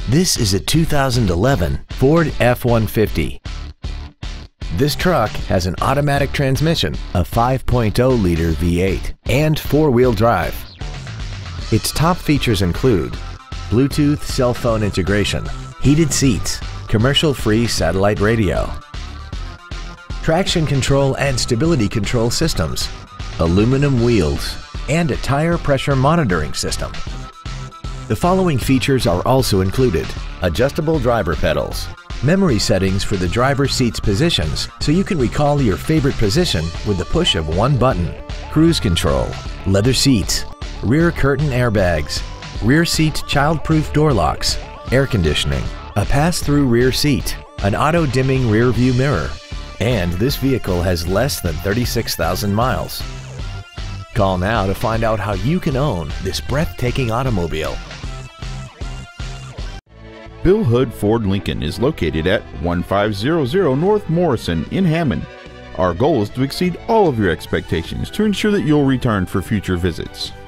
This is a 2011 Ford F-150. This truck has an automatic transmission, a 5.0-liter V8, and four-wheel drive. Its top features include Bluetooth cell phone integration, heated seats, commercial-free satellite radio, traction control and stability control systems, aluminum wheels, and a tire pressure monitoring system. The following features are also included: adjustable driver pedals, memory settings for the driver's seat's positions so you can recall your favorite position with the push of one button, cruise control, leather seats, rear curtain airbags, rear seat child-proof door locks, air conditioning, a pass-through rear seat, an auto-dimming rear view mirror, and this vehicle has less than 36,000 miles. Call now to find out how you can own this breathtaking automobile. Bill Hood Ford Lincoln is located at 1500 North Morrison in Hammond. Our goal is to exceed all of your expectations to ensure that you'll return for future visits.